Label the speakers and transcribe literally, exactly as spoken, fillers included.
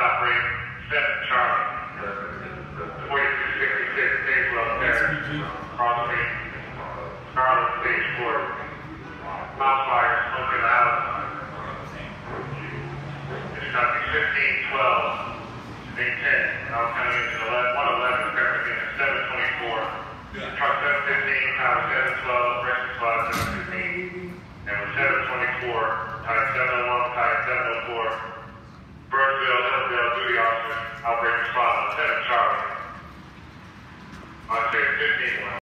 Speaker 1: operating seven Charlie. forty-two sixty-six Tazewell Terrace, Cross Street, Scarlet Stage four. House fire, smoke in the house. It's going to be fifteen twelve, eight ten, now coming into one eleven, traffic in seven twenty-four. Truck seven fifteen, power seven twelve, rescue squad seven fifteen, and with seven twenty-four, type seven oh one, type seven oh four, Burnsville, Hillsdale, duty officer, outbreak response, seven Charlie. I say fifteen one.